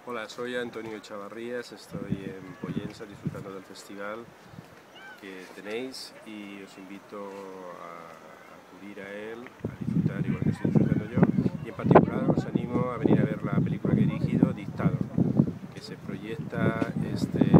Hola, soy Antonio Chavarrías, estoy en Pollensa disfrutando del festival que tenéis y os invito a acudir a él, a disfrutar igual que estoy disfrutando yo, y en particular os animo a venir a ver la película que he dirigido, Dictado, que se proyecta este